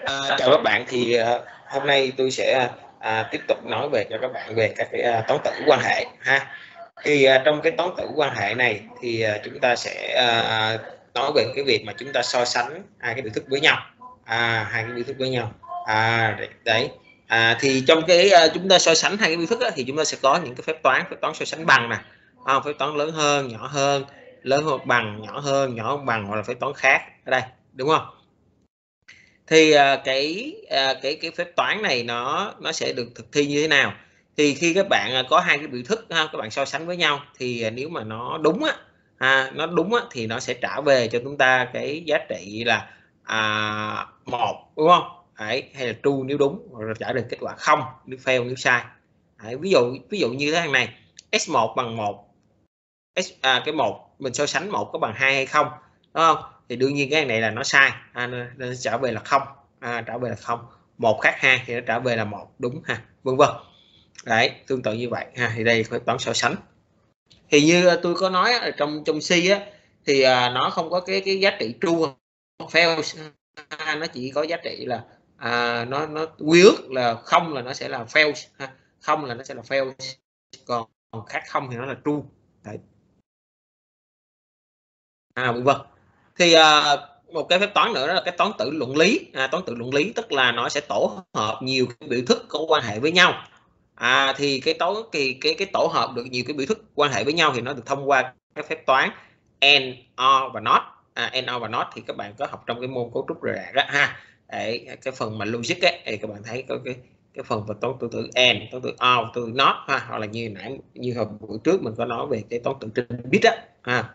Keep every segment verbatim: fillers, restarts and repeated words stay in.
À, chào các bạn, thì uh, hôm nay tôi sẽ uh, tiếp tục nói về cho các bạn về các cái uh, toán tử quan hệ ha. Thì uh, trong cái toán tử quan hệ này thì uh, chúng ta sẽ uh, nói về cái việc mà chúng ta so sánh hai cái biểu thức với nhau, à, hai cái biểu thức với nhau. À, đấy. À, thì trong cái uh, chúng ta so sánh hai cái biểu thức á, thì chúng ta sẽ có những cái phép toán, phép toán so sánh bằng nè, à, phép toán lớn hơn, nhỏ hơn, lớn hơn bằng, nhỏ hơn, nhỏ hơn bằng, hoặc là phép toán khác ở đây, đúng không? Thì à, cái à, cái cái phép toán này nó nó sẽ được thực thi như thế nào? Thì khi các bạn có hai cái biểu thức ha, các bạn so sánh với nhau, thì nếu mà nó đúng á, à, nó đúng á, thì nó sẽ trả về cho chúng ta cái giá trị là à, một, đúng không? Đấy, hay là true nếu đúng, hoặc là trả được kết quả không nếu fail nếu sai. Đấy, ví dụ ví dụ như thế này này, x một bằng một, x à, cái một mình so sánh một có bằng hai hay không, đúng không? Thì đương nhiên cái này là nó sai, à, nên, nên trả về là không, à, trả về là không. Một khác hai thì nó trả về là một, đúng ha, vân vân. Đấy, tương tự như vậy ha. Thì đây phép toán so sánh. Thì như tôi có nói ở trong trong C á, thì à, nó không có cái cái giá trị true fail, à, nó chỉ có giá trị là à, nó nó quy ước là không là nó sẽ là fail ha. Không là nó sẽ là fail, còn khác không thì nó là true. Đấy. À, vân vân. Thì à, một cái phép toán nữa đó là cái toán tử luận lý. À, toán tử luận lý tức là nó sẽ tổ hợp nhiều cái biểu thức có quan hệ với nhau. À, thì cái toán kỳ cái cái tổ hợp được nhiều cái biểu thức quan hệ với nhau thì nó được thông qua cái phép toán and, or và not. À, and, or và not thì các bạn có học trong cái môn cấu trúc rời rạc đó ha. Đấy, cái phần mà logic ấy, thì các bạn thấy có cái cái phần về toán tử tử and, toán tử or, toán tử not ha, hoặc là như nãy như hồi buổi trước mình có nói về cái toán tử trên bit á. À.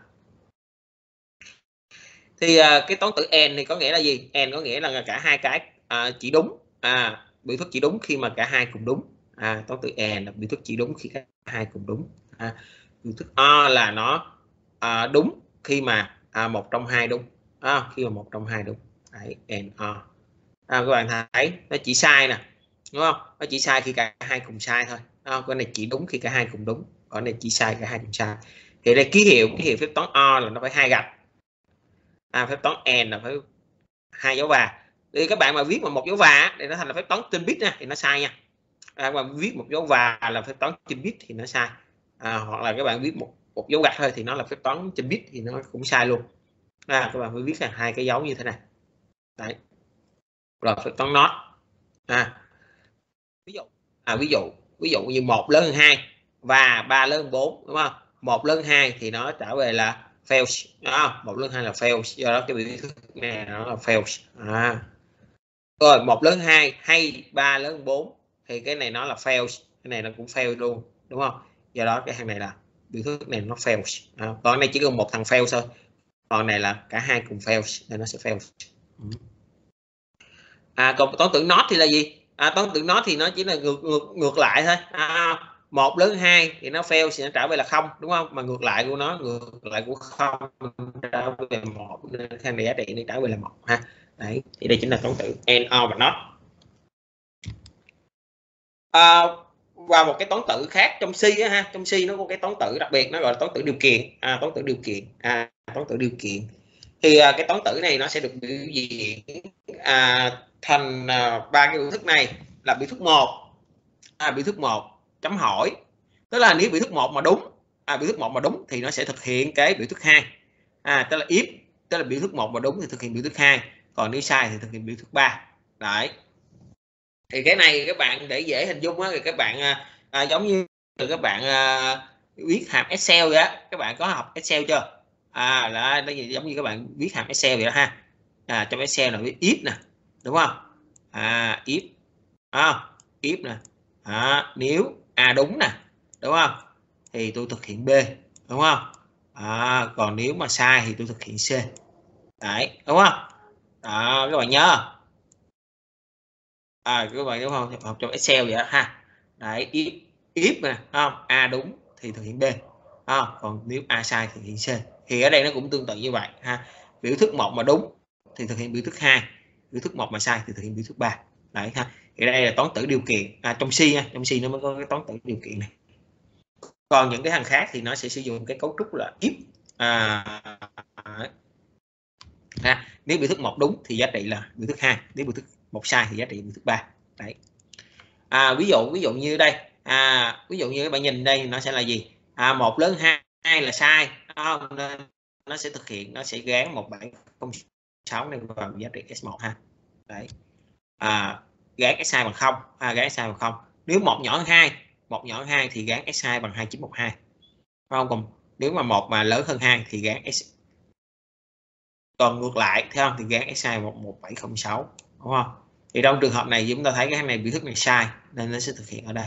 Thì à, cái toán tử n thì có nghĩa là gì? N có nghĩa là cả hai cái à, chỉ đúng, à, biểu thức chỉ đúng khi mà cả hai cùng đúng. À, toán tử n là biểu thức chỉ đúng khi cả hai cùng đúng. À, biểu thức o là nó à, đúng khi mà à, một trong hai đúng, à, khi mà một trong hai đúng. Đấy, n o. À, các bạn thấy nó chỉ sai nè, đúng không? Nó chỉ sai khi cả hai cùng sai thôi. À, cái này chỉ đúng khi cả hai cùng đúng, còn này chỉ sai cả hai cùng sai. Thì đây ký hiệu ký hiệu phép toán o là nó phải hai gạch. À, phép toán n là phải hai dấu và. Thì các bạn mà viết mà một dấu và thì nó thành là phép toán trên bit nha, thì nó sai nha. À, mà viết một dấu và là phép toán trên bit thì nó sai. À, hoặc là các bạn viết một một dấu gạch thôi thì nó là phép toán trên bit thì nó cũng sai luôn. À, các bạn phải viết là hai cái dấu như thế này. Đấy. Rồi phép toán not. À, ví dụ à, ví dụ ví dụ như một lớn hơn hai và ba lớn hơn bốn, đúng không? Một lớn hơn hai thì nó trở về là fails, đó, một lớn hai là fails, do đó cái biểu thức này nó là fails. À. Rồi một lớn hai hay ba lớn bốn thì cái này nó là fails, cái này nó cũng fail luôn, đúng không? Do đó cái thằng này là biểu thức này nó fails. À, còn này chỉ cần một thằng fail thôi, còn này là cả hai cùng fails nên nó sẽ fail. À, còn toán tử not thì là gì? À, toán tử not thì nó chỉ là ngược ngược ngược lại thôi. À, một lớn hai thì nó fail thì nó trả về là không, đúng không? Mà ngược lại của nó ngược lại của không trả về một, nên thang này giá trị nó trả về là một ha. Đấy, thì đây chính là toán tử and, or và not. À, và một cái toán tử khác trong C á ha, trong C nó có cái toán tử đặc biệt, nó gọi là toán tử điều kiện. À, toán tử điều kiện. À, toán tử điều kiện. Thì à, cái toán tử này nó sẽ được biểu diễn à, thành ba à, cái biểu thức này là biểu thức một. À, biểu thức một chấm hỏi. Tức là nếu biểu thức một mà đúng, à, biểu thức một mà đúng thì nó sẽ thực hiện cái biểu thức hai. À, tức là if, tức là biểu thức một mà đúng thì thực hiện biểu thức hai, còn nếu sai thì thực hiện biểu thức ba. Đấy. Thì cái này các bạn để dễ hình dung á, thì các bạn à, giống như các bạn à, viết hàm Excel vậy á, các bạn có học Excel chưa? À, là nó giống như các bạn viết hàm Excel vậy đó ha. À, trong Excel là viết if nè, đúng không? À, if, à, if nè, à, nếu a đúng nè, đúng không? Thì tôi thực hiện b, đúng không? À, còn nếu mà sai thì tôi thực hiện c. Đấy, đúng không? Đó, các bạn nhớ. À, các bạn đúng không? Học trong Excel vậy đó ha. Đấy, if, if nè, không? A đúng thì thực hiện b. À, còn nếu A sai thì thực hiện c. Thì ở đây nó cũng tương tự như vậy ha. Biểu thức một mà đúng thì thực hiện biểu thức hai, biểu thức một mà sai thì thực hiện biểu thức ba. Đấy ha. Thì đây là toán tử điều kiện. À, trong C nha, trong C nó mới có cái toán tử điều kiện này. Còn những cái thằng khác thì nó sẽ sử dụng cái cấu trúc là if. À, à, nếu biểu thức một đúng thì giá trị là biểu thức hai, nếu biểu thức một sai thì giá trị biểu thức ba. Đấy. À, ví dụ ví dụ như đây, à, ví dụ như các bạn nhìn đây nó sẽ là gì? À, một lớn hai, hai là sai, không? Nên nó sẽ thực hiện, nó sẽ gán một bảy không sáu này vào giá trị S một ha. Đấy. À, gán S hai bằng không, à, gán S hai bằng không. Nếu một nhỏ hơn hai, một nhỏ hơn hai thì gán S hai bằng hai chín một hai. Không, còn nếu mà một mà lớn hơn hai thì gán S, còn ngược lại thấy không, thì gán S hai bằng một bảy không sáu, đúng không? Thì trong trường hợp này chúng ta thấy cái này biểu thức này sai nên nó sẽ thực hiện ở đây.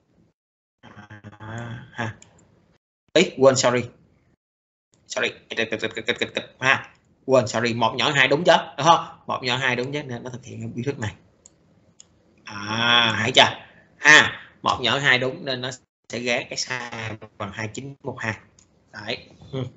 À, ha. Ý, quên, sorry. Sorry. Ha. Quên, sorry, một nhỏ hai đúng chứ, đúng không? Một nhỏ hai đúng chứ nên nó thực hiện cái biểu thức này. À, thấy chưa? Ha, một nhỏ hai đúng nên nó sẽ gán S hai bằng hai chín một hai. Đấy.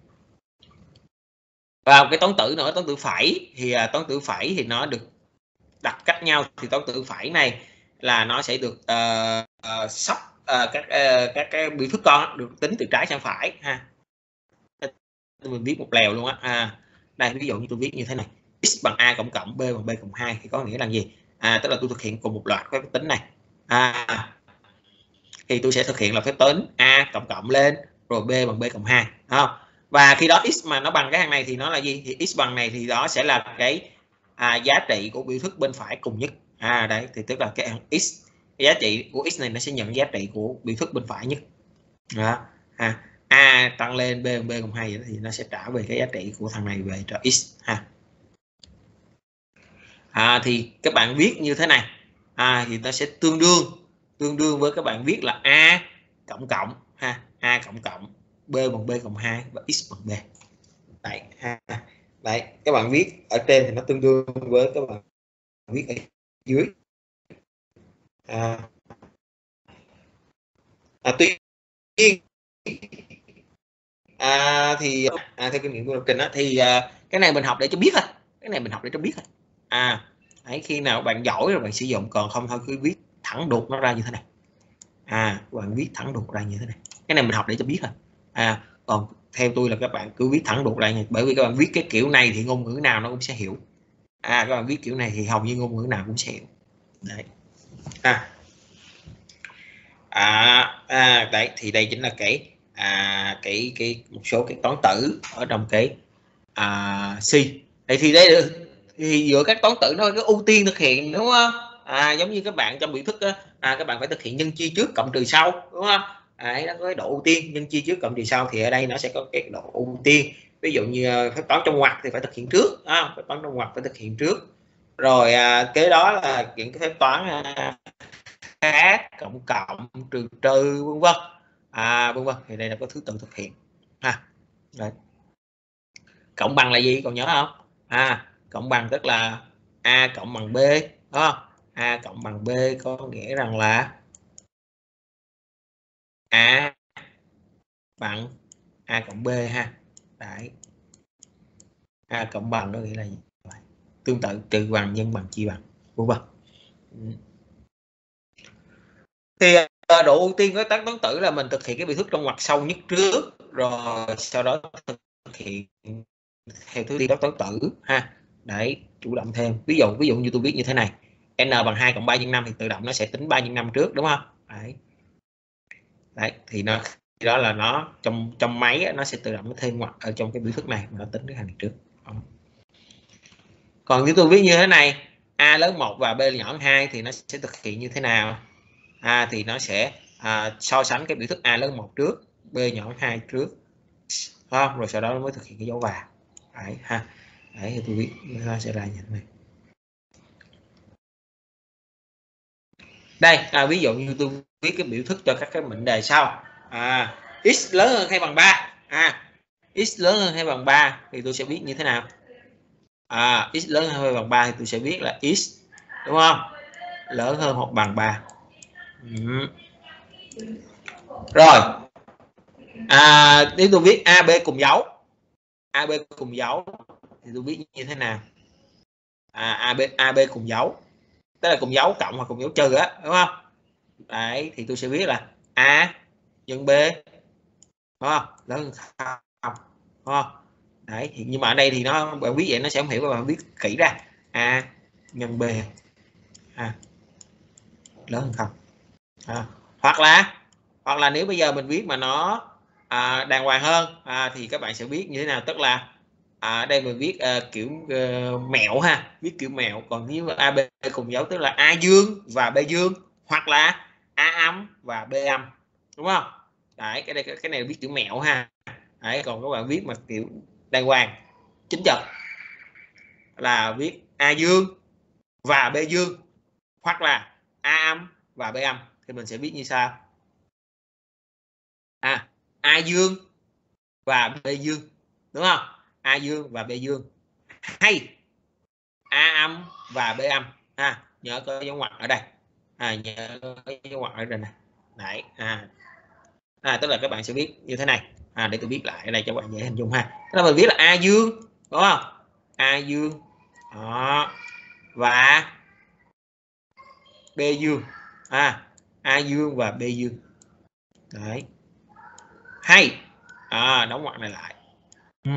Và cái toán tử nữa, toán tử phẩy thì uh, toán tử phẩy thì nó được đặt cách nhau, thì toán tử phẩy này là nó sẽ được uh, uh, sắp uh, các uh, các cái biểu thức con được tính từ trái sang phải ha. Mình viết một lèo luôn á. À, đây ví dụ như tôi viết như thế này, x bằng a cộng cộng b bằng b cộng hai thì có nghĩa là gì? À, tức là tôi thực hiện cùng một loạt phép tính này. À, thì tôi sẽ thực hiện là phép tính a cộng cộng lên rồi b bằng b cộng hai, không? Và khi đó x mà nó bằng cái hàng này thì nó là gì? Thì x bằng này thì đó sẽ là cái à, giá trị của biểu thức bên phải cùng nhất. À đấy, thì tức là cái hàng x, cái giá trị của x này nó sẽ nhận giá trị của biểu thức bên phải nhất. Đó. À, a tăng lên b bằng b cộng hai thì nó sẽ trả về cái giá trị của thằng này về cho x ha. À, thì các bạn viết như thế này. À, thì nó sẽ tương đương tương đương với các bạn viết là a cộng cộng ha, a cộng cộng b bằng b cộng hai và x bằng b. Đấy ha. Đấy, các bạn viết ở trên thì nó tương đương với các bạn viết ở dưới. À, à tuy nhiên à, thì à, theo kinh nghiệm của lập trình đó, thì à, cái này mình học để cho biết thôi, cái này mình học để cho biết thôi. À, đấy, khi nào bạn giỏi rồi bạn sử dụng, còn không thôi cứ viết thẳng đột nó ra như thế này. À, các bạn viết thẳng đột ra như thế này, cái này mình học để cho biết thôi. À, còn theo tôi là các bạn cứ viết thẳng đột lại nha, bởi vì các bạn viết cái kiểu này thì ngôn ngữ nào nó cũng sẽ hiểu. À, các bạn viết kiểu này thì hầu như ngôn ngữ nào cũng sẽ hiểu. Đấy. À, à, à đấy, thì đây chính là cái à, cái cái một số cái toán tử ở trong cái à, C. Đây thì đây thì giữa các toán tử nó có ưu tiên thực hiện, đúng không? À, giống như các bạn trong biểu thức á, à, các bạn phải thực hiện nhân chia trước cộng trừ sau, đúng không? À, nó có cái độ ưu tiên, nhân chia trước cộng trừ sau thì ở đây nó sẽ có cái độ ưu tiên. Ví dụ như phép toán trong ngoặc thì phải thực hiện trước, à, phép toán trong ngoặc phải thực hiện trước. Rồi à, kế đó là những cái phép toán à, khác, cộng cộng, trừ trừ, vân vân. À, vân vân thì đây là có thứ tự thực hiện ha. Đấy. Cộng bằng là gì còn nhớ không? À, cộng bằng tức là a cộng bằng b, đúng không? A cộng bằng b có nghĩa rằng là a bằng a cộng b ha. Đấy. A cộng bằng có nghĩa là gì? Tương tự trừ bằng, nhân bằng, chia bằng, vân vân. Thì độ ưu tiên của toán toán tử là mình thực hiện cái biểu thức trong ngoặc sâu nhất trước, rồi sau đó thực hiện theo thứ tự toán toán tử ha. Đấy, chủ động thêm. Ví dụ ví dụ như tôi viết như thế này, n bằng hai cộng ba nhân năm thì tự động nó sẽ tính ba nhân năm trước, đúng không? Đấy. Đấy, thì nó đó là nó trong trong máy nó sẽ tự động nó thêm ngoặc ở trong cái biểu thức này, nó tính cái hàng này trước. Còn nếu tôi viết như thế này, a lớn một và b nhỏ hơn hai thì nó sẽ thực hiện như thế nào? À, thì nó sẽ à, so sánh cái biểu thức a lớn một trước, b nhỏ hơn hai trước, không? Rồi sau đó nó mới thực hiện cái dấu và. Đấy ha. Đấy thì tôi viết nó sẽ ra như thế này. Đây, à, ví dụ như tôi viết cái biểu thức cho các cái mệnh đề sau. À, x lớn hơn hay bằng ba. À, x lớn hơn hay bằng ba thì tôi sẽ viết như thế nào? À, x lớn hơn hay bằng ba thì tôi sẽ viết là x, đúng không? Lớn hơn hoặc bằng ba. Ừ. Rồi. À, nếu tôi viết a b cùng dấu. a b cùng dấu thì tôi viết như thế nào? À, a b a b cùng dấu. Tức là cùng dấu cộng hoặc cùng dấu trừ á, đúng không? Đấy, thì tôi sẽ viết là a nhân b, đúng không? Lớn hơn không, đúng không? Đấy, thì nhưng mà ở đây thì nó bạn viết vậy nó sẽ không hiểu, và bạn viết kỹ ra a nhân b à, lớn hơn không. À, hoặc là hoặc là nếu bây giờ mình viết mà nó à, đàng hoàng hơn à, thì các bạn sẽ viết như thế nào, tức là à, đây mình viết à, kiểu uh, mẹo ha, viết kiểu mẹo. Còn nếu a bê cùng dấu tức là a dương và b dương, hoặc là a âm và b âm, đúng không? Đấy, cái đây cái này là viết kiểu mẹo ha. Đấy, còn các bạn viết mà kiểu đàng hoàng chính trực là viết a dương và b dương, hoặc là a âm và b âm, thì mình sẽ viết như sau. À, a dương và b dương, đúng không? A dương và b dương, hay a âm và b âm. À, nhớ có dấu ngoặc ở đây. À, nhớ có dấu ngoặc ở đây này. Đấy, à. À, tức là các bạn sẽ viết như thế này. À, để tôi viết lại ở đây cho các bạn dễ hình dung ha. Tức là mình viết là a dương, đúng không? A dương. Đó. Và b dương. À, a dương và b dương. Đấy. Hay. À, đóng ngoặc này lại. Ừ.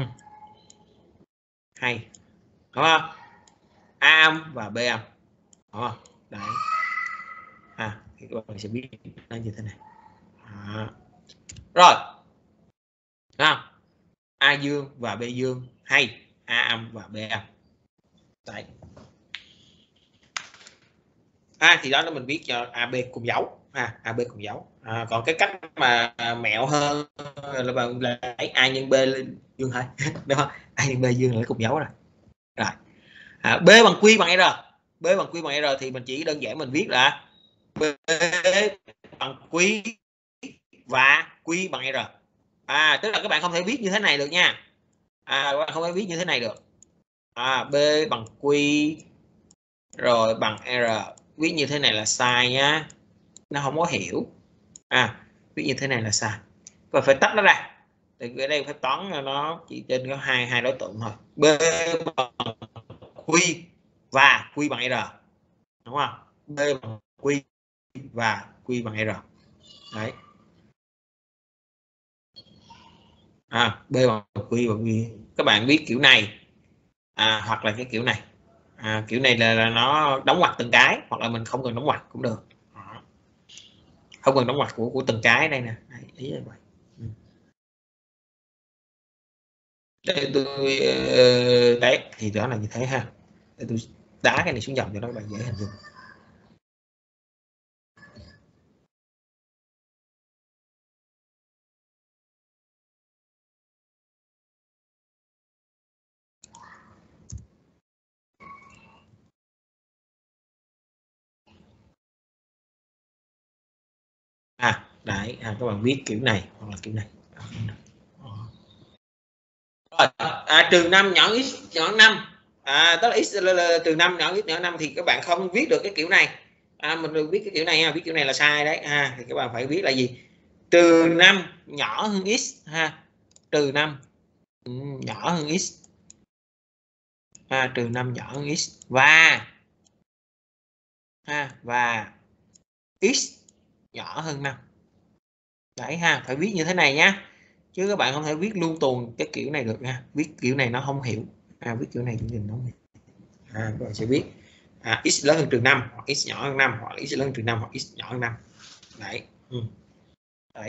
Hay, đúng không? A âm và b âm, đúng không? Đấy. À, thì các bạn sẽ biết nó như thế này. À. Rồi. À, a dương và b dương, hay a âm và b âm. Đấy. À, thì đó là mình viết cho a bê cùng dấu. À, a bê cùng dấu. À, còn cái cách mà mẹo hơn là bạn lấy a nhân b lên dương thôi. Đúng không? A nhân b dương là cùng dấu rồi. Rồi. À, b bằng q bằng r. B bằng q bằng r thì mình chỉ đơn giản mình viết là b bằng q và q bằng r. À, tức là các bạn không thể viết như thế này được nha. À, các bạn không thể viết như thế này được. À, b bằng q rồi bằng r, viết như thế này là sai nhá, nó không có hiểu. À, viết như thế này là sai, và phải tách nó ra. Thì ở đây phép toán nó chỉ trên có hai hai đối tượng thôi. B bằng q và q bằng r, đúng không? B bằng q và q bằng r. Đấy. À, b bằng q và q, các bạn viết kiểu này à, hoặc là cái kiểu này. À, kiểu này là, là nó đóng ngoặc từng cái, hoặc là mình không cần đóng ngoặc cũng được. Đó. Không cần đóng ngoặc của của từng cái đây nè. Đấy, ý là vậy. Ừ. Để tôi uh, đấy thì đó là như thế ha. Để tôi đá cái này xuống dòng cho nó các bạn dễ hình dung. À, đấy, à, các bạn viết kiểu này hoặc là kiểu này. Rồi, à, trừ năm nhỏ x nhỏ năm. À, tức là x là, là, trừ năm nhỏ x nhỏ năm thì các bạn không viết được cái kiểu này. À, mình được viết cái kiểu này ha, viết kiểu này là sai đấy. À, thì các bạn phải viết là gì? Trừ năm nhỏ hơn x ha. Trừ năm ừ, nhỏ hơn x. À, trừ năm nhỏ hơn x và ha, và x nhỏ hơn năm. Đấy ha, phải viết như thế này nhá, chứ các bạn không thể viết luôn tuần cái kiểu này được nha, viết kiểu này nó không hiểu. À, viết kiểu này cũng nhìn nó không hiểu. À, các bạn sẽ viết à, x lớn hơn trừ năm, hoặc x nhỏ hơn năm, hoặc x lớn hơn trừ năm, hoặc x nhỏ hơn năm. Đấy. Ừ. Đấy.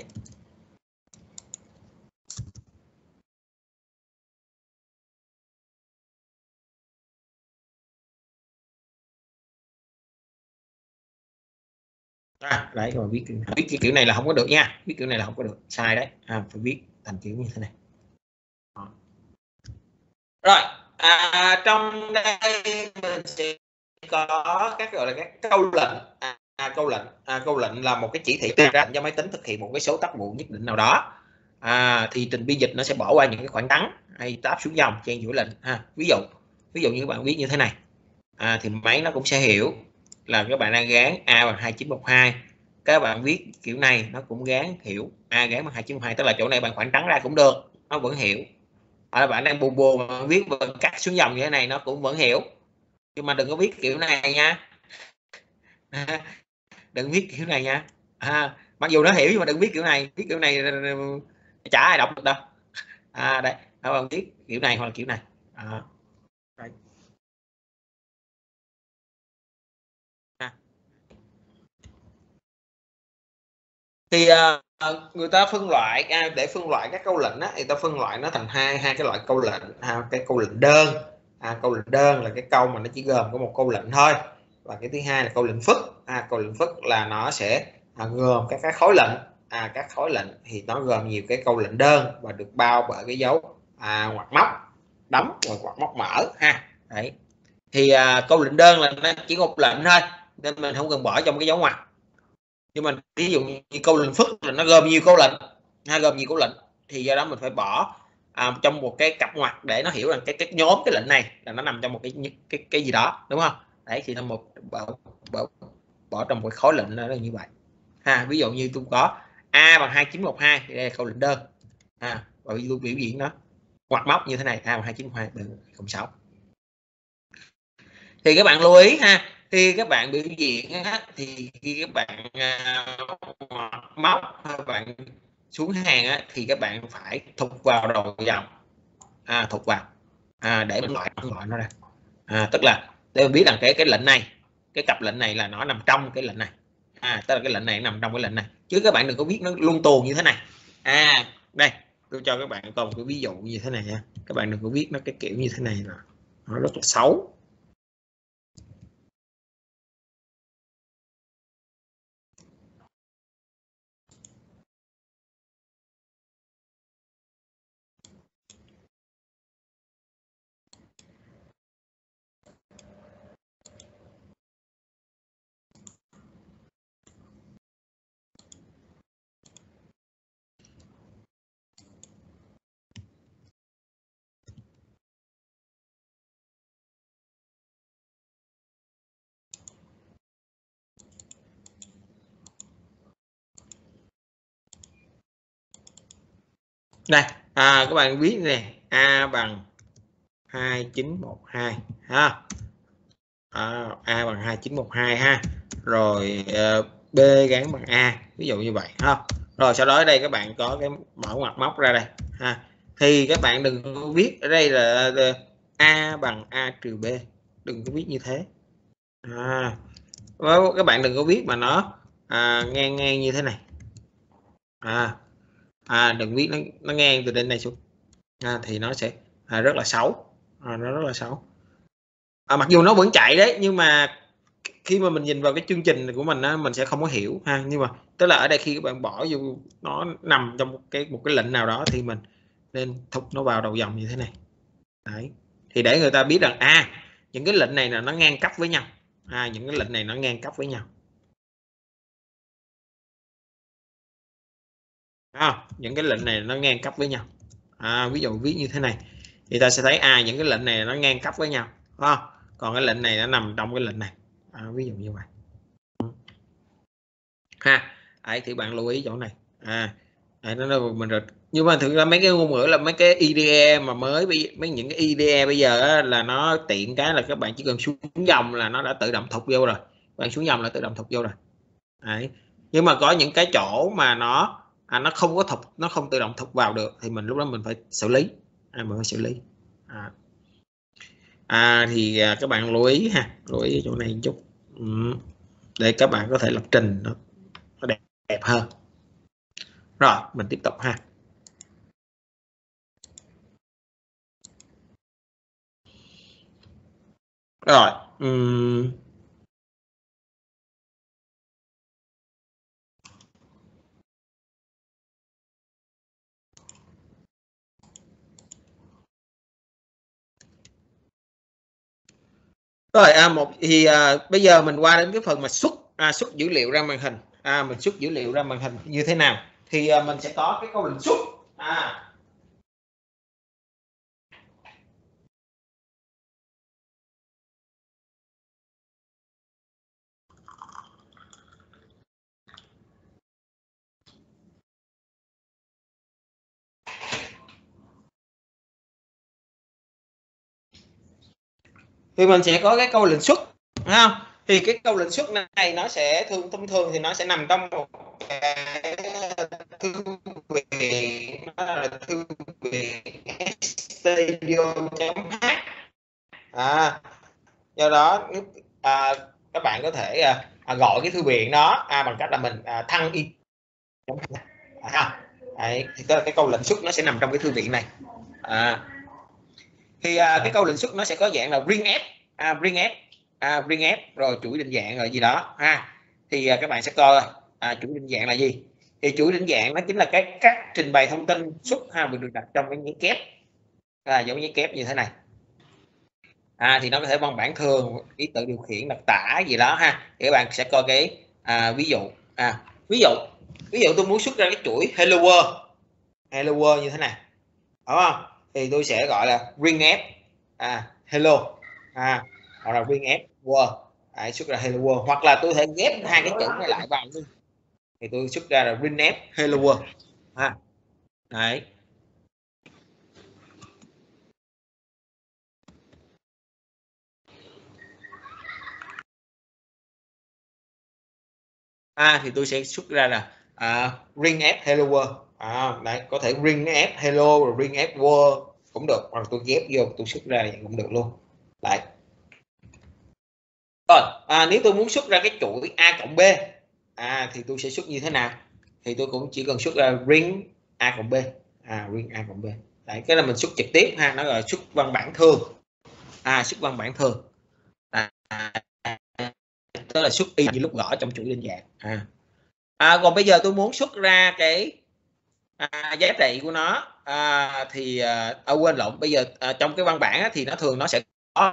À, đấy, các bạn viết kiểu này. Viết cái kiểu này là không có được nha, viết kiểu này là không có được, sai đấy. À, phải viết thành kiểu như thế này. Đó. Rồi, à, trong đây mình sẽ có các gọi là các câu lệnh. À, à, câu lệnh à, câu lệnh là một cái chỉ thị đưa ra cho máy tính thực hiện một cái số tác vụ nhất định nào đó. À, thì trình biên dịch nó sẽ bỏ qua những cái khoảng trắng hay tab xuống dòng chen chuỗi lệnh ha. Ví dụ ví dụ như các bạn viết như thế này, à, thì máy nó cũng sẽ hiểu là các bạn đang gán a bằng hai chín một hai. Các bạn viết kiểu này nó cũng gán hiểu a gán bằng hai chín một hai, tức là chỗ này bạn khoảng trắng ra cũng được, nó vẫn hiểu. À, bạn đang buồn buồn mà viết cắt xuống dòng như thế này nó cũng vẫn hiểu, nhưng mà đừng có viết kiểu này nha. À, đừng viết kiểu này nha. À, mặc dù nó hiểu nhưng mà đừng viết kiểu này, viết kiểu này chả ai đọc được đâu. À, đây các bạn viết kiểu này hoặc là kiểu này. À, Thì à, người ta phân loại à, để phân loại các câu lệnh á, thì ta phân loại nó thành hai hai cái loại câu lệnh. À, cái câu lệnh đơn, à, câu lệnh đơn là cái câu mà nó chỉ gồm có một câu lệnh thôi, và cái thứ hai là câu lệnh phức. À, câu lệnh phức là nó sẽ à, gồm các cái khối lệnh. À, các khối lệnh thì nó gồm nhiều cái câu lệnh đơn và được bao bởi cái dấu à, ngoặc móc đóng và ngoặc móc mở ha. Đấy, thì à, câu lệnh đơn là nó chỉ một lệnh thôi nên mình không cần bỏ trong cái dấu ngoặc. Nhưng mà ví dụ như câu lệnh phức là nó gồm nhiều câu lệnh, ha, gồm nhiều câu lệnh thì do đó mình phải bỏ à, trong một cái cặp ngoặc để nó hiểu rằng cái cái nhóm cái lệnh này là nó nằm trong một cái cái cái gì đó, đúng không? Đấy, thì nó một bỏ, bỏ, bỏ trong một khối lệnh là như vậy ha. Ví dụ như tôi có a bằng hai chín một hai thì đây là câu lệnh đơn, à, và tôi biểu diễn nó ngoặc móc như thế này, a bằng hai chín một hai bằng không sáu. Thì các bạn lưu ý ha, khi các bạn biểu diễn á, thì khi các bạn uh, móc các bạn xuống hàng á, thì các bạn phải thục vào đầu dòng, à, thục vào à, để mình loại loại nó ra, à, tức là để mình biết rằng cái cái lệnh này, cái cặp lệnh này là nó nằm trong cái lệnh này, à, tức là cái lệnh này nằm trong cái lệnh này, chứ các bạn đừng có viết nó luân tuồng như thế này. À, đây tôi cho các bạn còn cái ví dụ như thế này nha, các bạn đừng có viết nó cái kiểu như thế này là nó rất là xấu. Đây, à, các bạn viết này, a bằng hai chín một hai ha, à, a bằng hai chín một hai ha, rồi uh, b gắn bằng a, ví dụ như vậy ha. Rồi sau đó ở đây các bạn có cái mở ngoặc móc ra đây ha, thì các bạn đừng có viết ở đây là uh, a bằng a trừ b, đừng có viết như thế. À, các bạn đừng có viết mà nó à, ngang ngang như thế này. À, à đừng viết nó, nó ngang từ trên này xuống, à, thì nó sẽ à, rất là xấu, à, nó rất là xấu. À, mặc dù nó vẫn chạy đấy, nhưng mà khi mà mình nhìn vào cái chương trình của mình á, mình sẽ không có hiểu ha. Nhưng mà tức là ở đây khi các bạn bỏ vô nó nằm trong một cái một cái lệnh nào đó thì mình nên thục nó vào đầu dòng như thế này. Đấy, thì để người ta biết rằng à, những cái lệnh này là nó ngang cấp với nhau, à, những cái lệnh này nó ngang cấp với nhau. À, những cái lệnh này nó ngang cấp với nhau, à, ví dụ viết như thế này thì ta sẽ thấy à, những cái lệnh này nó ngang cấp với nhau, à, còn cái lệnh này nó nằm trong cái lệnh này, à, ví dụ như vậy ha. Đấy, thì bạn lưu ý chỗ này, à, đấy, nó mình rồi. Nhưng mà thực ra mấy cái ngôn ngữ là mấy cái i đê e mà mới mấy những cái i đê e bây giờ á, là nó tiện cái là các bạn chỉ cần xuống dòng là nó đã tự động thục vô rồi, bạn xuống dòng là tự động thục vô rồi. Đấy, nhưng mà có những cái chỗ mà nó à, nó không có thục, nó không tự động thục vào được thì mình lúc đó mình phải xử lý, à, mình phải xử lý. À, à thì à, các bạn lưu ý ha, lưu ý chỗ này một chút, ừ, để các bạn có thể lập trình nó, nó đẹp, đẹp hơn. Rồi mình tiếp tục ha. Rồi um, rồi à, một thì à, bây giờ mình qua đến cái phần mà xuất à, xuất dữ liệu ra màn hình, à, mình xuất dữ liệu ra màn hình như thế nào thì à, mình sẽ có cái câu lệnh xuất, à, thì mình sẽ có cái câu lệnh xuất, không? Thì cái câu lệnh xuất này nó sẽ thường thông thường thì nó sẽ nằm trong một cái thư viện, nó là thư viện studio.h, à, do đó à, các bạn có thể à, gọi cái thư viện đó à, bằng cách là mình à, thăng à, đấy, thì cái, cái câu lệnh xuất nó sẽ nằm trong cái thư viện này. À, thì à, cái câu lệnh xuất nó sẽ có dạng là ring f, à, ring f, à, ring f rồi chuỗi định dạng rồi gì đó ha. Thì à, các bạn sẽ coi à, chuỗi định dạng là gì. Thì chuỗi định dạng nó chính là cái cách trình bày thông tin xuất ha được đặt trong cái nhánh kép, à, giống như kép như thế này. À, thì nó có thể văn bản thường, ký tự điều khiển, đặc tả gì đó ha. Thì các bạn sẽ coi cái à, ví dụ. À, ví dụ ví dụ tôi muốn xuất ra cái chuỗi hello world, hello world như thế này, đúng không? Thì tôi sẽ gọi là ring f, à, hello, à, hoặc là ring f world, à, xuất ra hello world, hoặc là tôi thể ghép hai cái chữ này lại vào luôn, thì tôi xuất ra là ring f hello world, à, đấy. À, thì tôi sẽ xuất ra là à, ring f hello world, à, đấy, có thể ring f hello rồi ring f world cũng được, hoặc tôi ghép vô tôi xuất ra vậy cũng được luôn. Đấy. Rồi, à, nếu tôi muốn xuất ra cái chuỗi a cộng b, à, thì tôi sẽ xuất như thế nào? Thì tôi cũng chỉ cần xuất ra ring a cộng b, à, ring a cộng b. Đấy, cái là mình xuất trực tiếp ha, nó gọi là xuất văn bản thường, à, xuất văn bản thường, à, tức là xuất y như lúc gõ trong chuỗi định dạng. À. À, còn bây giờ tôi muốn xuất ra cái à, giá trị của nó, à, thì à, à, quên lộn, bây giờ à, trong cái văn bản á, thì nó thường nó sẽ có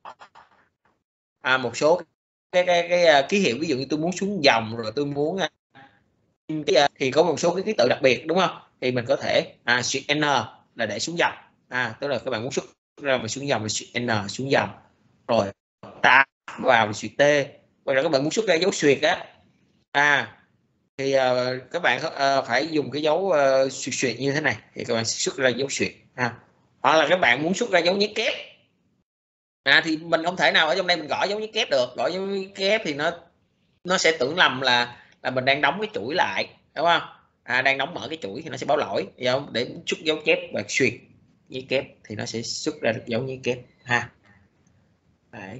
à, một số cái, cái, cái, cái ký hiệu, ví dụ như tôi muốn xuống dòng rồi tôi muốn cái, thì có một số cái ký tự đặc biệt, đúng không? Thì mình có thể à, shift n là để xuống dòng, à, tức là các bạn muốn xuất ra mà xuống dòng là shift n xuống dòng, rồi ta vào shift t, hoặc là các bạn muốn xuất ra dấu xuyệt á, à, thì uh, các bạn uh, phải dùng cái dấu uh, xuyệt xuyệt như thế này thì các bạn sẽ xuất ra dấu xuyệt ha. Hoặc là các bạn muốn xuất ra dấu nhấn kép, à, thì mình không thể nào ở trong đây mình gõ dấu nhấn kép được, gõ dấu nhấn kép thì nó nó sẽ tưởng lầm là là mình đang đóng cái chuỗi lại, đúng không? À, đang đóng mở cái chuỗi thì nó sẽ báo lỗi, để xuất dấu chép và xuyệt với kép thì nó sẽ xuất ra được dấu nhấn kép ha. Đấy.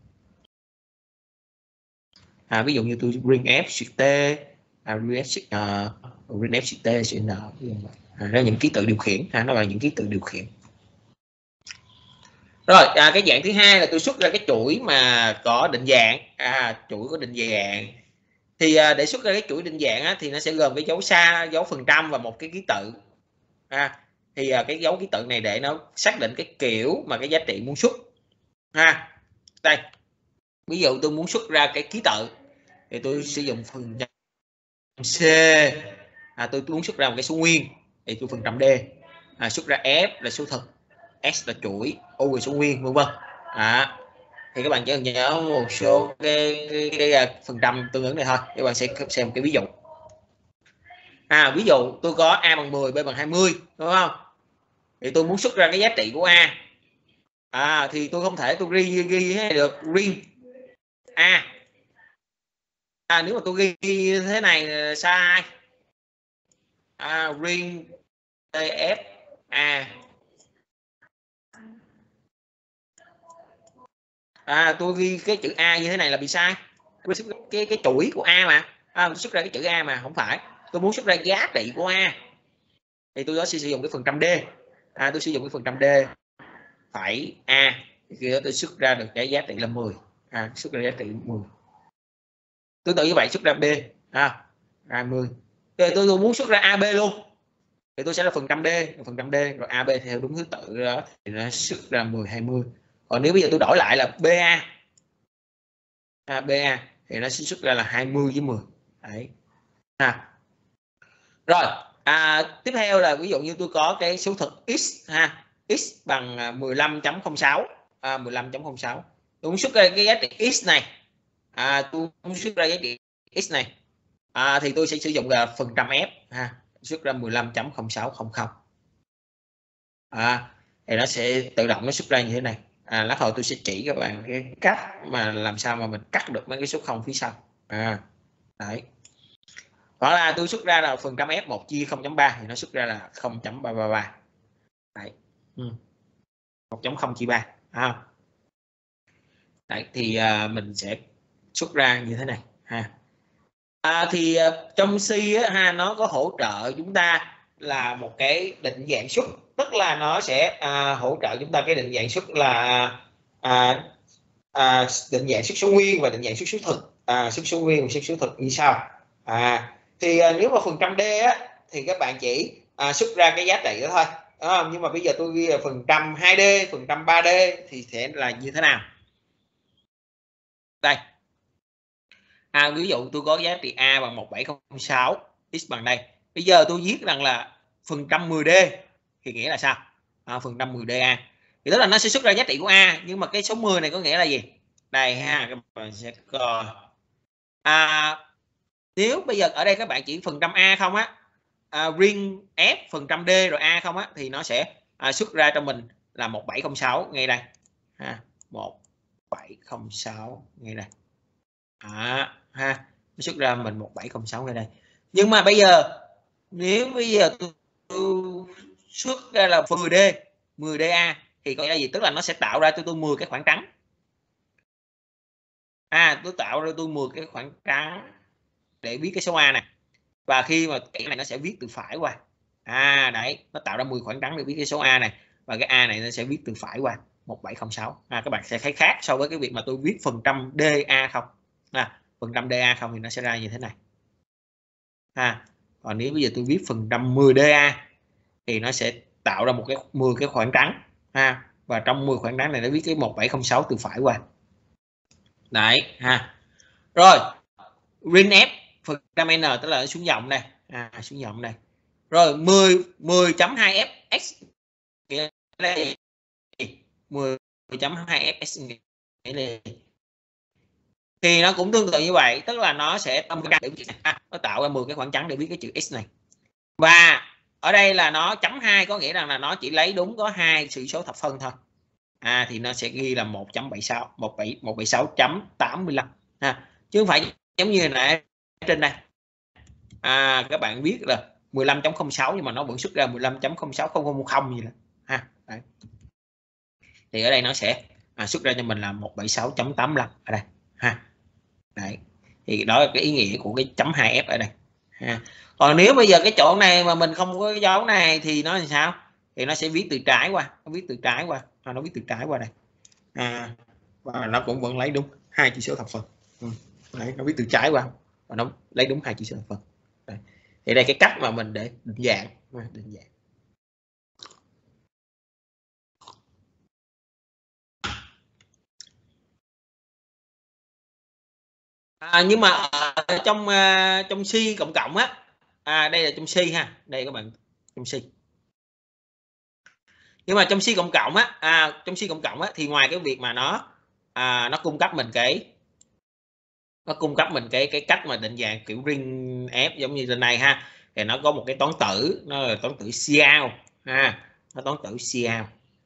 À, ví dụ như tôi ring f xuyệt t, à, ring f xuyệt n, ring f xuyệt t xuyệt n, à, đó là những ký tự điều khiển ha, nó là những ký tự điều khiển. Rồi, à, cái dạng thứ hai là tôi xuất ra cái chuỗi mà có định dạng, à, chuỗi có định dạng. Thì à, để xuất ra cái chuỗi định dạng á, thì nó sẽ gồm cái dấu xa, dấu phần trăm và một cái ký tự. À, thì à, cái dấu ký tự này để nó xác định cái kiểu mà cái giá trị muốn xuất. Ha. Đây. Ví dụ tôi muốn xuất ra cái ký tự thì tôi sử dụng phần C. À, tôi muốn xuất ra một cái số nguyên thì tôi phần trăm D. À, xuất ra F là số thực, S là chuỗi, U là số nguyên, vân vân. À, thì các bạn chỉ cần nhớ một số cái, cái, cái, cái phần trăm tương ứng này thôi. Các bạn sẽ xem một cái ví dụ. À, ví dụ tôi có A bằng mười, B bằng hai mươi, đúng không? Thì tôi muốn xuất ra cái giá trị của A. À, thì tôi không thể tôi ghi ghi được ring A. À, nếu mà tôi ghi như thế này là sai. À, ring tf a, à, tôi ghi cái chữ A như thế này là bị sai, cái cái chuỗi của A mà, à, tôi xuất ra cái chữ A mà không phải, tôi muốn xuất ra giá trị của A thì tôi đó sẽ sử dụng cái phần trăm D, à, tôi sử dụng cái phần trăm D phải A thì tôi xuất ra được cái giá trị là mười, à, xuất ra giá trị mười. Tương tự như vậy xuất ra B, à, hai mươi. Thì tôi, tôi muốn xuất ra a bê luôn thì tôi sẽ là phần trăm D, phần trăm D rồi a bê theo đúng thứ tự đó thì nó xuất ra mười, hai mươi. Còn nếu bây giờ tôi đổi lại là bê a, à, bê a thì nó sẽ xuất ra là hai mươi với mười. Đấy. Ha. Rồi, à, tiếp theo là ví dụ như tôi có cái số thực x ha, x bằng mười lăm chấm không sáu, à, mười lăm chấm không sáu. Tôi muốn xuất ra cái giá trị x này. À, tôi muốn xuất ra giá trị x này. À, thì tôi sẽ sử dụng là phần trăm f ha, xuất ra mười lăm chấm không sáu không không. À, thì nó sẽ tự động nó xuất ra như thế này. À, lát hồi tôi sẽ chỉ các bạn cái cách mà làm sao mà mình cắt được mấy cái số không phía sau. À, đấy. Hoặc là tôi xuất ra là phần trăm f một chia không chấm ba thì nó xuất ra là không chấm ba ba ba. Đấy. Ừ. một chấm không chia ba. À. Đấy thì à, mình sẽ xuất ra như thế này ha. À, thì uh, trong C á, ha nó có hỗ trợ chúng ta là một cái định dạng suất, tức là nó sẽ à, hỗ trợ chúng ta cái định dạng suất là à, à, định dạng suất số nguyên và định dạng suất số thực, à, suất số nguyên và suất số thực như sau. À, thì à, nếu mà phần trăm D á, thì các bạn chỉ à, xuất ra cái giá trị đó thôi. À, nhưng mà bây giờ tôi ghi là phần trăm hai D, phần trăm ba D thì sẽ là như thế nào? Đây. À, ví dụ tôi có giá trị A bằng một phẩy bảy không sáu, x bằng đây. Bây giờ tôi viết rằng là phần trăm mười D thì nghĩa là sao? À, phần trăm mười đê A. Thì tức là nó sẽ xuất ra giá trị của A, nhưng mà cái số mười này có nghĩa là gì? Đây ha, các bạn sẽ coi. À, nếu bây giờ ở đây các bạn chỉ phần trăm A không á, à, riêng F phần trăm D rồi A không á, thì nó sẽ à, xuất ra cho mình là một phẩy bảy không sáu ngay đây. Ha, một phẩy bảy không sáu ngay đây. À, ha, nó xuất ra mình một phẩy bảy không sáu ngay đây. Nhưng mà bây giờ nếu bây giờ tôi, tôi xuất ra là mười D, mười đê A thì có nghĩa là gì? Tức là nó sẽ tạo ra cho tôi mười cái khoảng trắng. À, tôi tạo ra tôi mười cái khoảng trắng để viết cái số A này. Và khi mà cái này nó sẽ viết từ phải qua. À đấy, nó tạo ra mười khoảng trắng để viết cái số A này, và cái A này nó sẽ viết từ phải qua một phẩy bảy không sáu. À, các bạn sẽ thấy khác so với cái việc mà tôi viết phần trăm đê a không. À, phần trăm đê a không thì nó sẽ ra như thế này. À, còn nếu bây giờ tôi viết phần trăm mười đê a thì nó sẽ tạo ra một cái mười cái khoảng trắng. Ha, và trong mười khoảng trắng này nó viết cái một phẩy bảy không sáu từ phải qua. Đấy ha. Rồi, rin F phần trăm n tức là xuống dòng đây. À, xuống dòng đây. Rồi mười mười chấm hai F x nghĩa là mười chấm hai F x nghĩa là thì nó cũng tương tự như vậy, tức là nó sẽ tâm để nó tạo ra mười cái khoảng trắng để viết cái chữ x này. Và ở đây là nó chấm hai có nghĩa rằng là nó chỉ lấy đúng có hai sự số thập phân thôi. À, thì nó sẽ ghi là một chấm bảy sáu, một phẩy bảy sáu chấm tám mươi lăm ha, chứ không phải giống như nãy trên đây. À, các bạn biết là mười lăm chấm không sáu nhưng mà nó vẫn xuất ra mười lăm chấm không sáu không không một không gì đó ha. Đấy. Thì ở đây nó sẽ à, xuất ra cho mình là một trăm bảy mươi sáu chấm tám mươi lăm ở đây ha. Đấy. Thì đó là cái ý nghĩa của cái chấm hai F ở đây ha. Còn nếu bây giờ cái chỗ này mà mình không có cái dấu này thì nó làm sao? Thì nó sẽ viết từ trái qua, nó viết từ trái qua, à, nó viết từ trái qua đây. À, và nó cũng vẫn lấy đúng hai chỉ số thập phân. Ừ. Đấy, nó viết từ trái qua và nó lấy đúng hai chỉ số thập phân. Đấy. Thì đây cái cách mà mình để định dạng, định dạng. À, nhưng mà ở trong uh, trong C cộng cộng á, à, đây là trong C ha, đây các bạn, trong C. Nhưng mà trong C cộng cộng á, à, trong C cộng cộng á thì ngoài cái việc mà nó à, nó cung cấp mình cái nó cung cấp mình cái cái cách mà định dạng kiểu ring F giống như trên này ha, thì nó có một cái toán tử, nó là toán tử Cout ha, nó toán tử Cout.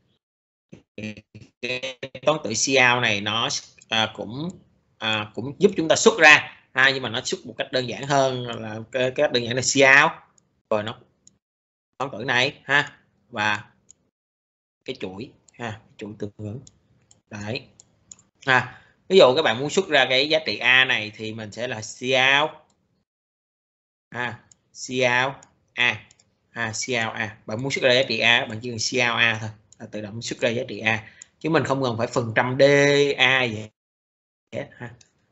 Cái toán tử Cout này nó à, cũng à, cũng giúp chúng ta xuất ra ha, nhưng mà nó xuất một cách đơn giản hơn là cái cách đơn giản là Cout, rồi nó toán tử này ha, và cái chuỗi ha, chuỗi tương ứng. Đấy ha. Ví dụ các bạn muốn xuất ra cái giá trị A này thì mình sẽ là Cout ha, Cout A ha, Cout A. Bạn muốn xuất ra giá trị A, bạn chỉ cần Cout A thôi là tự động xuất ra giá trị A, chứ mình không cần phải phần trăm D A vậy ha.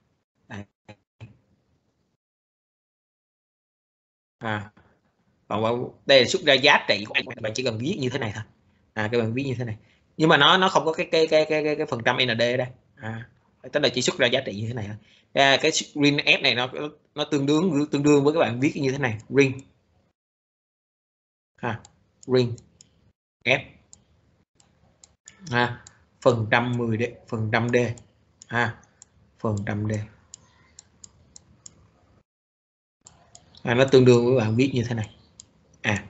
À, còn đây là xuất ra giá trị của bạn, bạn chỉ cần viết như thế này thôi. À, các bạn viết như thế này, nhưng mà nó nó không có cái cái cái cái cái, cái phần trăm N D đây. À, tức là chỉ xuất ra giá trị như thế này thôi. À, cái ring F này nó nó tương đương tương đương với các bạn viết như thế này, ring ha, ring F ha, phần trăm mười D, phần trăm D ha, phần trăm D. À, nó tương đương với bạn viết như thế này. À,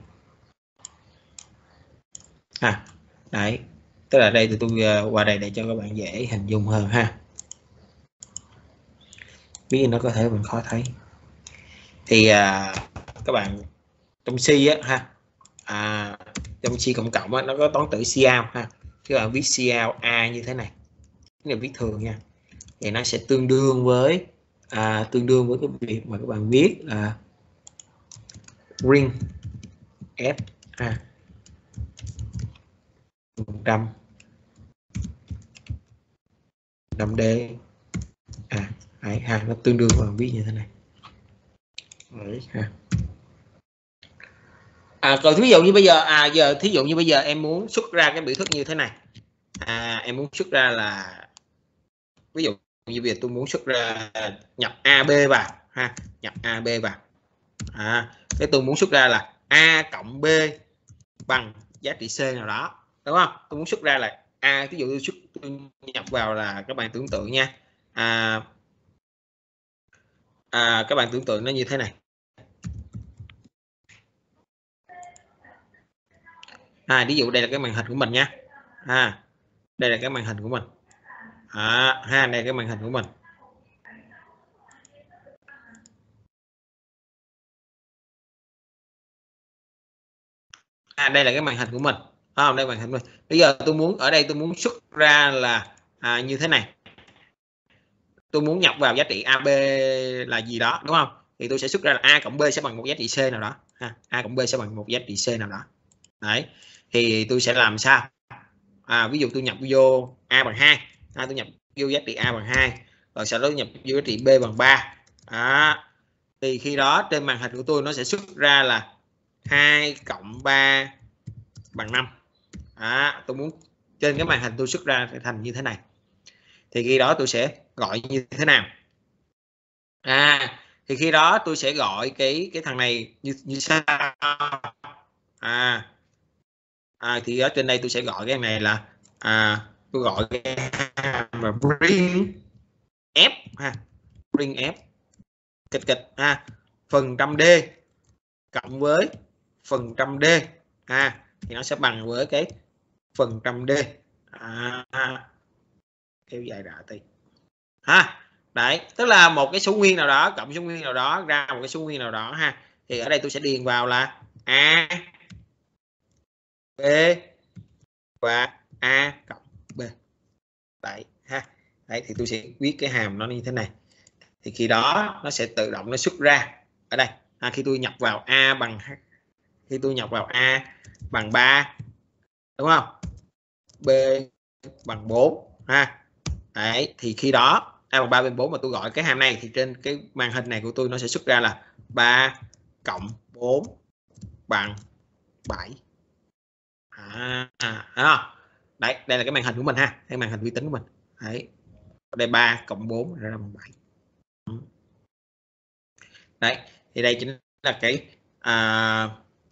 à đấy, tức là đây thì tôi qua đây để cho các bạn dễ hình dung hơn ha. Biết nó có thể mình khó thấy thì à, các bạn trong C á ha, à, trong C cộng cộng á, nó có toán tử Cout ha, các bạn viết Cout A như thế này, cái này viết thường nha, thì nó sẽ tương đương với à, tương đương với cái việc mà các bạn viết là ring f a phần trăm năm d à đấy, ha nó tương đương với viết như thế này. Đấy, ha. À, còn ví dụ như bây giờ à giờ thí dụ như bây giờ em muốn xuất ra cái biểu thức như thế này, à, em muốn xuất ra là ví dụ như bây giờ tôi muốn xuất ra nhập a bê vào ha, nhập a bê vào, à, cái tôi muốn xuất ra là a cộng b bằng giá trị c nào đó, đúng không? Tôi muốn xuất ra là a, ví dụ tôi xuất tôi nhập vào là các bạn tưởng tượng nha, à, à, các bạn tưởng tượng nó như thế này. À, ví dụ đây là cái màn hình của mình nha, à, đây là cái màn hình của mình, à, ha, đây là cái màn hình của mình. À, đây là cái màn hình của mình, à, đây màn hình của mình. Bây giờ tôi muốn ở đây tôi muốn xuất ra là à, như thế này, tôi muốn nhập vào giá trị a bê là gì đó, đúng không? Thì tôi sẽ xuất ra là a cộng b sẽ bằng một giá trị c nào đó, ha, a cộng b sẽ bằng một giá trị c nào đó. Đấy, thì tôi sẽ làm sao? À, ví dụ tôi nhập vô a bằng hai, à, tôi nhập vô giá trị a bằng hai, rồi sau đó nhập vô giá trị b bằng ba. Đó, thì khi đó trên màn hình của tôi nó sẽ xuất ra là hai cộng ba bằng năm. Đó, tôi muốn trên cái màn hình tôi xuất ra thành như thế này, thì khi đó tôi sẽ gọi như thế nào? À, thì khi đó tôi sẽ gọi cái cái thằng này như như sau. À, à thì ở trên đây tôi sẽ gọi cái này là à, tôi gọi cái mà ring f ha, ring f kịch kịch ha, phần trăm d cộng với phần trăm d, ha, thì nó sẽ bằng với cái phần trăm d. À, kéo dài đã tí ha. Đấy, tức là một cái số nguyên nào đó cộng số nguyên nào đó ra một cái số nguyên nào đó ha, thì ở đây tôi sẽ điền vào là a b và a cộng b. Đấy ha. Đấy, thì tôi sẽ viết cái hàm nó như thế này, thì khi đó nó sẽ tự động nó xuất ra ở đây, à, khi tôi nhập vào a bằng khi tôi nhập vào a bằng ba, đúng không, b bằng bốn ha. Đấy, thì khi đó a bằng ba b bốn mà tôi gọi cái hàm này thì trên cái màn hình này của tôi nó sẽ xuất ra là ba cộng bốn bằng bảy. À, à, à, đấy, đây là cái màn hình của mình ha, cái màn hình vi tính của mình. Đấy, đây ba cộng bốn ra bằng bảy. Đấy, thì đây chính là cái à,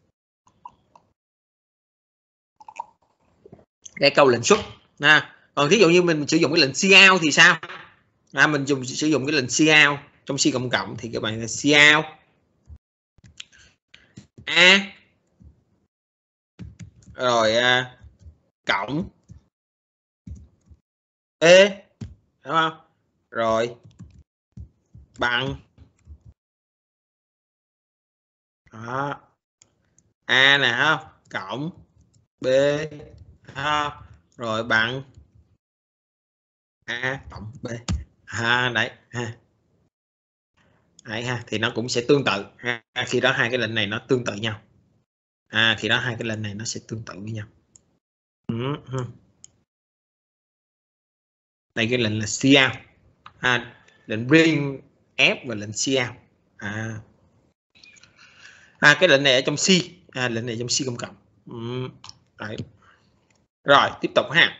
cái câu lệnh xuất ha. Còn ví dụ như mình sử dụng cái lệnh cout thì sao? À, mình dùng sử dụng cái lệnh cout trong C cộng cộng thì các bạn là cout a rồi à, cộng e, đúng không, rồi bằng đó, a nè, không, cộng b, không, rồi bằng a cộng b, à, đấy ha. Đấy ha, thì nó cũng sẽ tương tự ha. Khi đó hai cái lệnh này nó tương tự nhau, à, khi đó hai cái lệnh này nó sẽ tương tự với nhau. Ừ. Đây cái lệnh là cout, à, lệnh bring f và lệnh cout. À, à cái lệnh này ở trong C, à, lệnh này trong C công cộng. Ừ. Đấy. Rồi tiếp tục ha.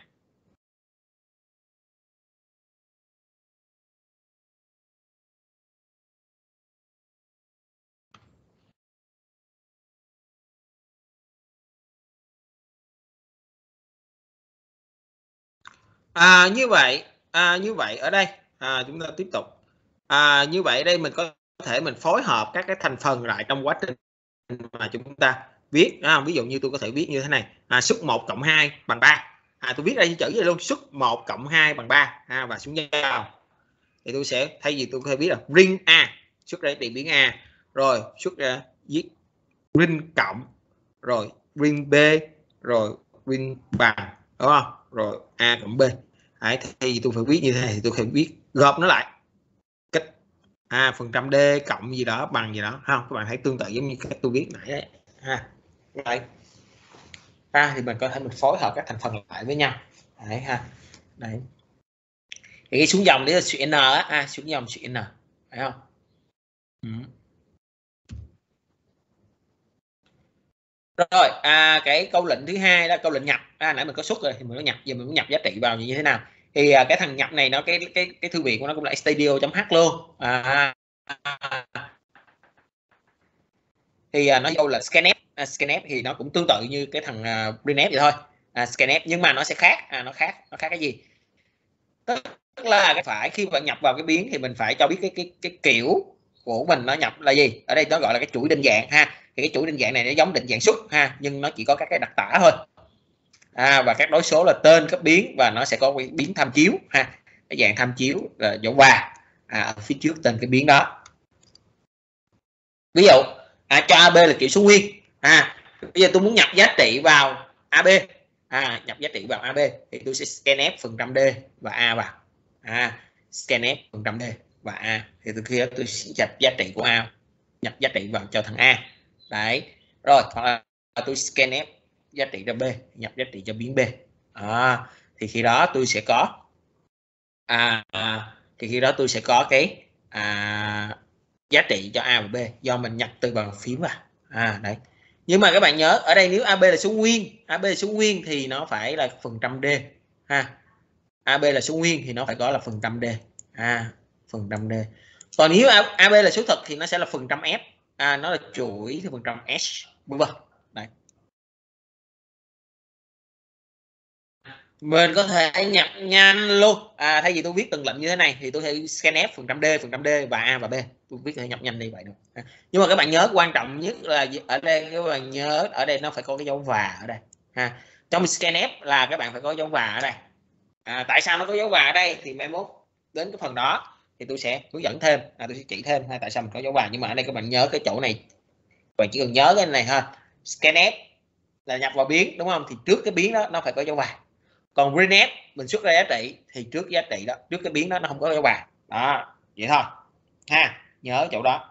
À, như vậy à, như vậy ở đây à, chúng ta tiếp tục, à, như vậy đây mình có thể mình phối hợp các cái thành phần lại trong quá trình mà chúng ta viết, à, ví dụ như tôi có thể viết như thế này, à, suất một cộng hai bằng ba, à, tôi viết ra chữ vậy luôn, suất một cộng hai bằng ba, à, và xuống dao thì tôi sẽ thay vì tôi có thể viết là ring a, xuất ra tiền biến a, rồi xuất ra viết ring cộng, rồi ring b, rồi ring bằng, đúng không, rồi a cộng b. Đấy, thì tôi phải viết như thế này thì tôi phải viết gộp nó lại, cách à, phần trăm D cộng gì đó bằng gì đó không, các bạn thấy tương tự giống như cái tôi viết nãy đấy ha. Đấy. À, thì mình có thể mình phối hợp các thành phần lại với nhau đấy ha. Đấy thì cái xuống dòng đấy là chữ N á, à, xuống dòng chữ N phải không? Ừ. Rồi à, cái câu lệnh thứ hai đó câu lệnh nhập, à, nãy mình có xuất rồi thì mình có nhập, giờ mình muốn nhập giá trị vào như thế nào thì à, cái thằng nhập này nó cái cái cái thư viện của nó cũng là studio.h luôn à, thì à, nó câu là scanf, à, scanf thì nó cũng tương tự như cái thằng à, printf vậy thôi, à, scanf nhưng mà nó sẽ khác, à, nó khác nó khác cái gì, tức là cái phải khi bạn nhập vào cái biến thì mình phải cho biết cái cái cái kiểu của mình nó nhập là gì, ở đây nó gọi là cái chuỗi định dạng ha, thì cái chuỗi định dạng này nó giống định dạng xuất ha, nhưng nó chỉ có các cái đặc tả thôi, à, và các đối số là tên các biến và nó sẽ có cái biến tham chiếu ha, cái dạng tham chiếu là dấu và à, ở phía trước tên cái biến đó. Ví dụ à, cho a bê là kiểu số nguyên, à, bây giờ tôi muốn nhập giá trị vào a bê, à, nhập giá trị vào a bê thì tôi sẽ scanf phần trăm D và a vào, à, scanf phần trăm D và a thì từ khi đó tôi nhập giá trị của a, nhập giá trị vào cho thằng A đấy, rồi hoặc là tôi scanf giá trị cho B, nhập giá trị cho biến B, à, thì khi đó tôi sẽ có à, à thì khi đó tôi sẽ có cái à, giá trị cho A và B do mình nhập từ bàn phím vào, à đấy. Nhưng mà các bạn nhớ ở đây nếu a bê là số nguyên, a bê là số nguyên thì nó phải là phần trăm D ha, a bê là số nguyên thì nó phải có là phần trăm D, à, phần trăm D. Còn nếu a bê là số thật thì nó sẽ là phần trăm F, à, nó là chuỗi thì phần trăm S vân vân. Đấy. Mình có thể nhập nhanh luôn, à, thay vì tôi viết từng lệnh như thế này thì tôi thể scanf phần trăm D, phần trăm D và A và B, tôi viết thể nhập nhanh như vậy được. À, nhưng mà các bạn nhớ quan trọng nhất là ở đây các bạn nhớ ở đây nó phải có cái dấu và ở đây ha, trong scanf là các bạn phải có dấu và ở đây, à, tại sao nó có dấu và ở đây thì mai mốt đến cái phần đó thì tôi sẽ hướng dẫn thêm, à, tôi sẽ chỉ thêm ha, tại sao mình có dấu và, nhưng mà ở đây các bạn nhớ cái chỗ này, các bạn chỉ cần nhớ cái này thôi, scanf là nhập vào biến đúng không, thì trước cái biến đó nó phải có dấu và, còn printf mình xuất ra giá trị thì trước giá trị đó, trước cái biến đó nó không có dấu và đó, vậy thôi ha, nhớ chỗ đó.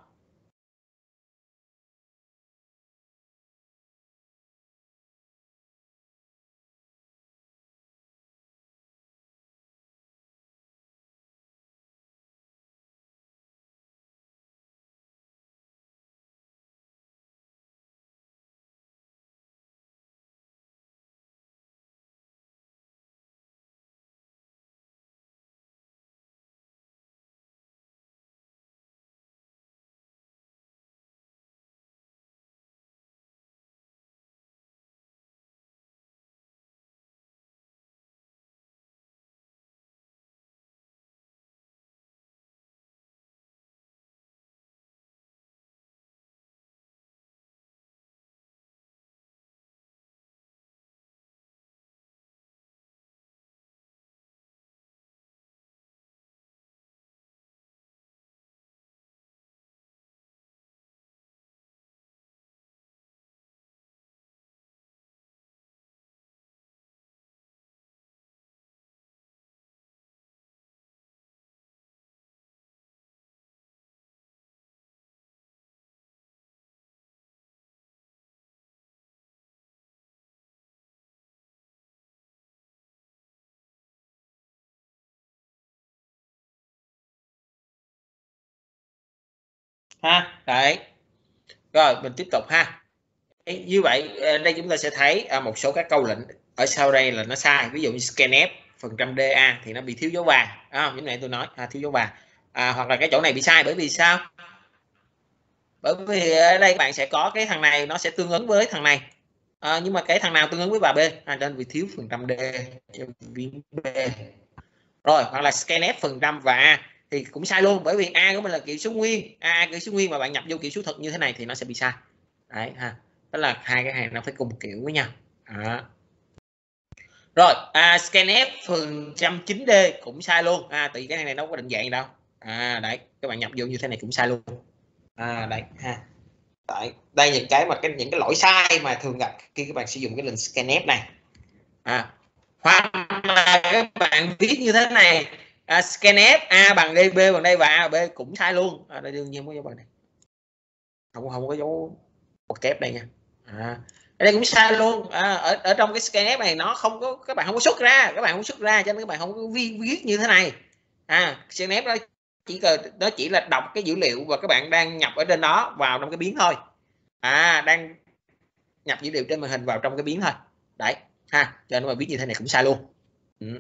Ha đấy, rồi mình tiếp tục ha. Như vậy đây chúng ta sẽ thấy à, một số các câu lệnh ở sau đây là nó sai, ví dụ như scanf phần trăm DA thì nó bị thiếu dấu và, à, như này tôi nói à, thiếu dấu và, à, hoặc là cái chỗ này bị sai bởi vì sao, bởi vì ở đây bạn sẽ có cái thằng này nó sẽ tương ứng với thằng này, à, nhưng mà cái thằng nào tương ứng với và B, à, nên bị thiếu phần trăm D cho biến B. Rồi hoặc là scanf phần trăm và A thì cũng sai luôn, bởi vì A của mình là kiểu số nguyên, A kiểu số nguyên mà bạn nhập vô kiểu số thực như thế này thì nó sẽ bị sai đấy ha, tức là hai cái hàng nó phải cùng kiểu với nhau. Đó. Rồi à, scanf phần trăm chín D cũng sai luôn, à, tại vì cái này nó có định dạng gì đâu, à đấy các bạn nhập vô như thế này cũng sai luôn, à đấy ha. Đấy, đây những cái mà cái những cái lỗi sai mà thường gặp khi các bạn sử dụng cái lệnh scanf này, à, hoặc là các bạn viết như thế này à, scanf a bằng đây, b bằng đây và a và b cũng sai luôn. À, đây đương nhiên có dấu bằng này, không không có dấu một kép đây nha. À, ở đây cũng sai luôn. À, ở ở trong cái scanf này nó không có, các bạn không có xuất ra, các bạn không xuất ra cho nên các bạn không có viết, viết như thế này. À, scanf đó chỉ cần nó chỉ là đọc cái dữ liệu và các bạn đang nhập ở trên đó vào trong cái biến thôi. À, đang nhập dữ liệu trên màn hình vào trong cái biến thôi đấy ha, cho nên mà viết như thế này cũng sai luôn. Ừ.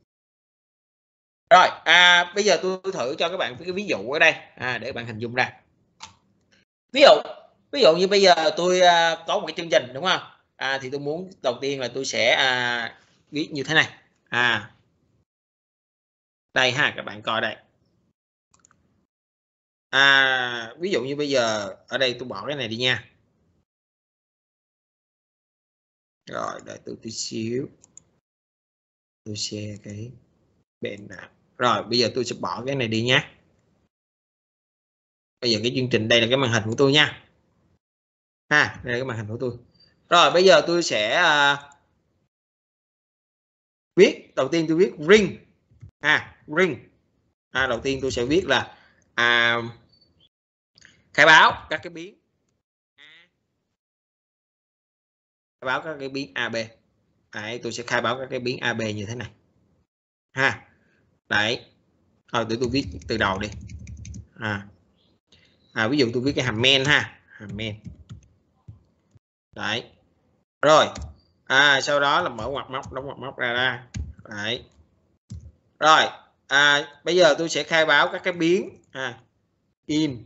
Rồi à, bây giờ tôi thử cho các bạn cái ví dụ ở đây à, để bạn hình dung ra. Ví dụ ví dụ như bây giờ tôi à, có một cái chương trình đúng không, à, thì tôi muốn đầu tiên là tôi sẽ à, viết như thế này. À, đây ha, các bạn coi đây. À, ví dụ như bây giờ ở đây tôi bỏ cái này đi nha. Rồi đợi tôi tí xíu, tôi share cái bên nào. Rồi bây giờ tôi sẽ bỏ cái này đi nhé. Bây giờ cái chương trình đây là cái màn hình của tôi nha. Ha, đây là cái màn hình của tôi. Rồi bây giờ tôi sẽ uh, viết, đầu tiên tôi viết ring. À, ring. À, đầu tiên tôi sẽ viết là à, khai báo các cái biến. Khai báo các cái biến a bê. Đấy, tôi sẽ khai báo các cái biến a bê như thế này. Ha. Đấy. Thôi để tôi viết từ đầu đi. À. À, ví dụ tôi viết cái hàm main ha, hàm main. Đấy. Rồi. À, sau đó là mở ngoặc móc, đóng ngoặc móc ra ra. Đấy. Rồi. À, bây giờ tôi sẽ khai báo các cái biến à, in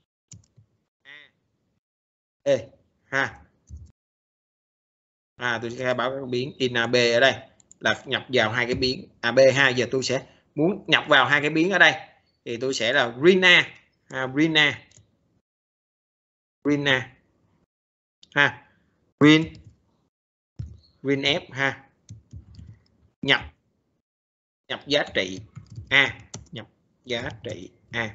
a e ha. À, tôi sẽ khai báo các biến in ab ở đây là nhập vào hai cái biến ab ha. Giờ tôi sẽ muốn nhập vào hai cái biến ở đây thì tôi sẽ là rina à, rina rina ha, rin rin f ha, nhập nhập giá trị a, nhập giá trị a.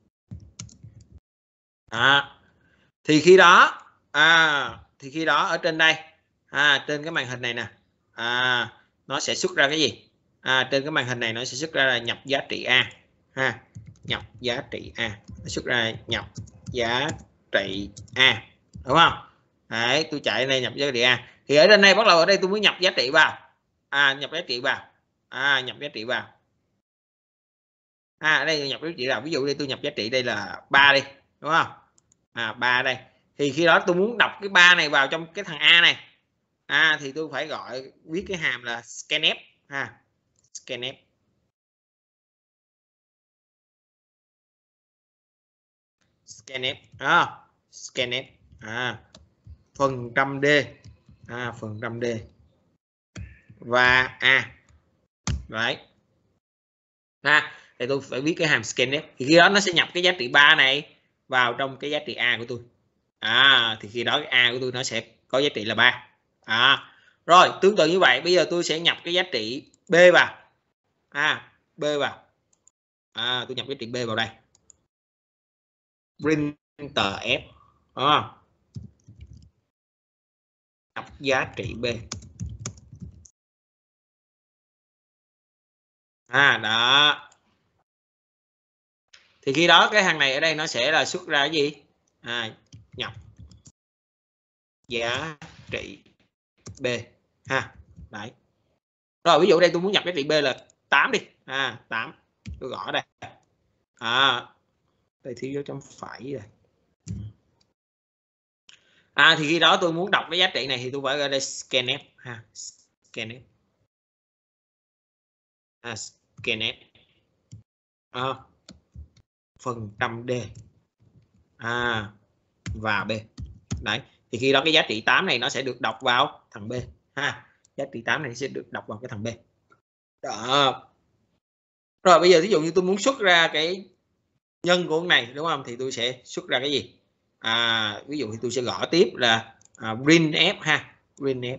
À, thì khi đó à, thì khi đó ở trên đây à, trên cái màn hình này nè à, nó sẽ xuất ra cái gì. À, trên cái màn hình này nó sẽ xuất ra là nhập giá trị a ha, nhập giá trị a, nó xuất ra nhập giá trị a đúng không. Đấy, tôi chạy đây nhập giá trị a thì ở trên đây bắt đầu ở đây tôi muốn nhập giá trị vào. À, nhập giá trị vào. À, nhập giá trị vào. À, ở đây nhập giá trị vào, ví dụ đây tôi nhập giá trị đây là ba đi đúng không. À, ba đây thì khi đó tôi muốn đọc cái ba này vào trong cái thằng a này. À, thì tôi phải gọi viết cái hàm là scanf ha, scanf. Scanf à, scanf à, phần trăm d à, phần trăm d và a. Đấy ha, thì tôi phải viết cái hàm scanf thì khi đó nó sẽ nhập cái giá trị ba này vào trong cái giá trị a của tôi. À, thì khi đó cái a của tôi nó sẽ có giá trị là ba. À, rồi tương tự như vậy bây giờ tôi sẽ nhập cái giá trị b vào. À, b vào. À, tôi nhập giá trị b vào đây. Printer f à, nhập giá trị b. À, đó. Thì khi đó cái hàng này ở đây nó sẽ là xuất ra cái gì. À, nhập giá trị b ha. Đấy. Rồi ví dụ đây tôi muốn nhập giá trị b là tám đi. À, tám. Tôi gõ đây. À, đây thiếu dấu chấm phẩy rồi. À, thì khi đó tôi muốn đọc cái giá trị này thì tôi phải ra đây scanf ha, scanf. À, scanf. À, phần trăm d à, và b. Đấy, thì khi đó cái giá trị tám này nó sẽ được đọc vào thằng b ha, giá trị tám này sẽ được đọc vào cái thằng b. Đó. Rồi bây giờ ví dụ như tôi muốn xuất ra cái nhân của cái này đúng không, thì tôi sẽ xuất ra cái gì. À, ví dụ thì tôi sẽ gõ tiếp là à, printf ha, printf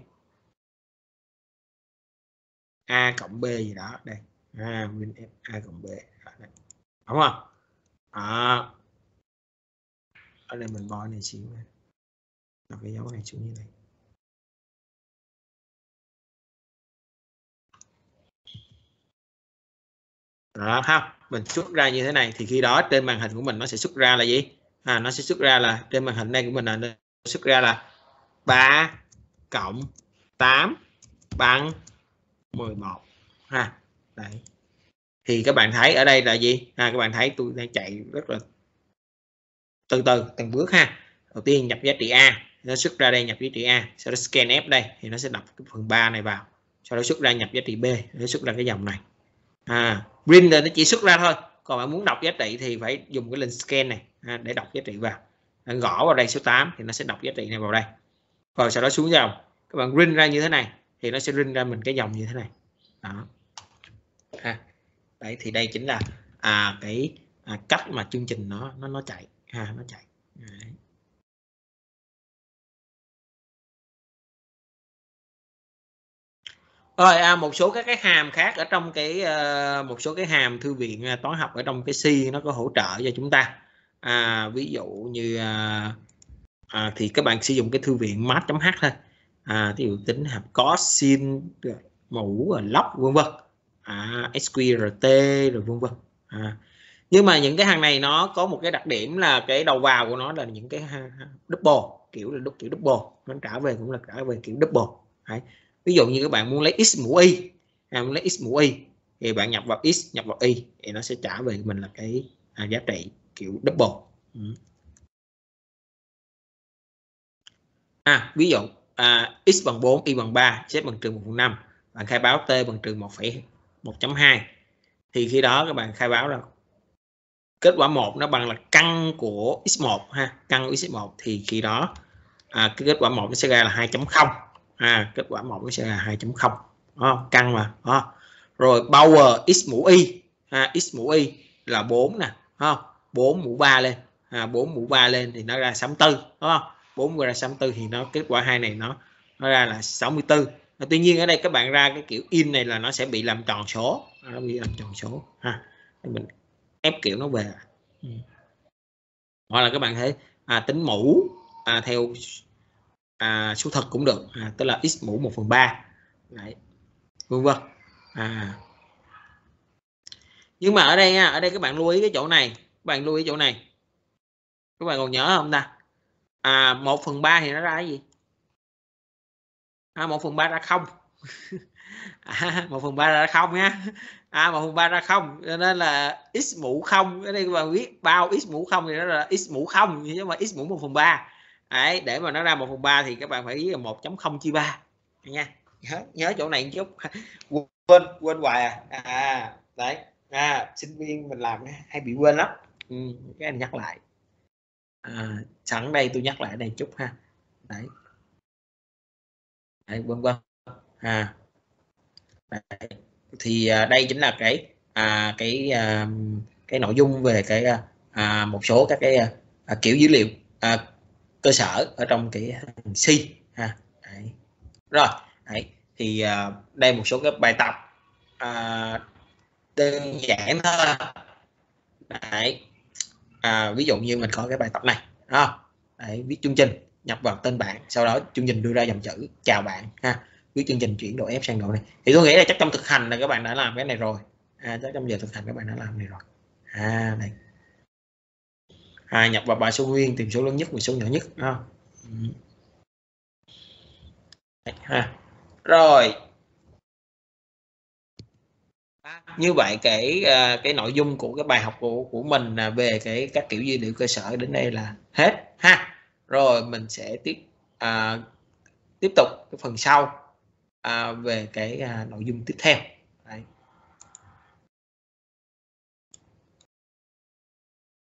a cộng b gì đó đây. À, printf a cộng b đây. Đúng không. À, ở đây mình bỏ này xíu, nó cái dấu này xuống như này. Đó ha, mình xuất ra như thế này thì khi đó trên màn hình của mình nó sẽ xuất ra là gì? À, nó sẽ xuất ra là trên màn hình này của mình là xuất ra là ba cộng tám bằng mười một ha. Đấy. Thì các bạn thấy ở đây là gì? À, các bạn thấy tôi đang chạy rất là từ từ từng bước ha. Đầu tiên nhập giá trị A, nó xuất ra đây nhập giá trị A, sau đó scan F đây thì nó sẽ đọc cái phần ba này vào, sau đó xuất ra nhập giá trị B, nó xuất ra cái dòng này. À, print là nó chỉ xuất ra thôi, còn bạn muốn đọc giá trị thì phải dùng cái link scan này à, để đọc giá trị vào. Bạn gõ vào đây số tám thì nó sẽ đọc giá trị này vào đây, rồi sau đó xuống dòng các bạn print ra như thế này thì nó sẽ print ra mình cái dòng như thế này. Đó. À, đấy thì đây chính là à, cái à, cách mà chương trình nó nó nó chạy ha, nó chạy. Đấy. Rồi à, một số các cái hàm khác ở trong cái uh, một số cái hàm thư viện uh, toán học ở trong cái C nó có hỗ trợ cho chúng ta. À, ví dụ như uh, à, thì các bạn sử dụng cái thư viện math.h thôi. À, ví dụ tính hàm cos, sin, mũ, log vân vân. À, sqrt rồi vân vân. À, nhưng mà những cái hàng này nó có một cái đặc điểm là cái đầu vào của nó là những cái double, kiểu là kiểu double, nó trả về cũng là trả về kiểu double. Đấy. Ví dụ như các bạn muốn lấy x mũ y, à, muốn lấy x mũ y thì bạn nhập vào x nhập vào y thì nó sẽ trả về mình là cái à, giá trị kiểu double. Ừ. À, ví dụ à, x bằng bốn, y bằng ba, z bằng trừ một phần năm, bạn khai báo t bằng trừ một chấm hai thì khi đó các bạn khai báo là kết quả một nó bằng là căn của x một ha, căn của x một thì khi đó à, cái kết quả một nó sẽ ra là hai chấm không. À, kết quả một nó sẽ là hai chấm không. Đó, căn mà. Đó. Rồi power x mũ y, à, x mũ y là bốn nè, không? bốn mũ ba lên, à, bốn mũ ba lên thì nó ra sáu mươi tư, đúng không? bốn ra sáu mươi tư thì nó kết quả hai này nó nó ra là sáu mươi tư. À, tuy nhiên ở đây các bạn ra cái kiểu in này là nó sẽ bị làm tròn số, nó bị làm tròn số ha. Mình ép kiểu nó về. Ừ. Hoặc là các bạn thấy à, tính mũ à, theo à, số thật cũng được, à, tức là x mũ một phần ba, đấy, vân vân. À, nhưng mà ở đây nha, ở đây các bạn lưu ý cái chỗ này, các bạn lưu ý chỗ này, các bạn còn nhớ không ta? À, một phần ba thì nó ra cái gì? À, một phần ba ra không. À, một phần ba ra không nhá. À, một phần ba ra không, cho nên là x mũ không, ở đây các bạn biết bao x mũ không thì nó là x mũ không, nhưng mà x mũ một phần ba. Đấy, để mà nó ra một phần ba thì các bạn phải biết là một chấm không chia ba nha. Nhớ, nhớ chỗ này một chút. quên quên hoài à. À, đấy. À, sinh viên mình làm hay bị quên lắm. Ừ, cái anh nhắc lại. À, sẵn đây tôi nhắc lại đây chút ha. Đấy. Đấy, vân vân. À. Đấy. Thì à, đây chính là cái à, cái à, cái nội dung về cái à, một số các cái à, kiểu dữ liệu à, cơ sở ở trong cái C ha. Đấy. Rồi, đấy. Thì à, đây một số các bài tập à, đơn giản thôi. Đấy. À, ví dụ như mình có cái bài tập này, đó. Đấy, viết chương trình, nhập vào tên bạn, sau đó chương trình đưa ra dòng chữ chào bạn ha, viết chương trình chuyển độ F sang độ này. Thì tôi nghĩ là chắc trong thực hành là các bạn đã làm cái này rồi. À, chắc trong giờ thực hành các bạn đã làm này rồi. À, đây. À, nhập vào bài số nguyên, tìm số lớn nhất và số nhỏ nhất. Đó. Đấy, ha. Rồi. Như vậy cái cái nội dung của cái bài học của của mình là về cái các kiểu dữ liệu cơ sở đến đây là hết ha. Rồi mình sẽ tiếp à, tiếp tục cái phần sau à, về cái à, nội dung tiếp theo.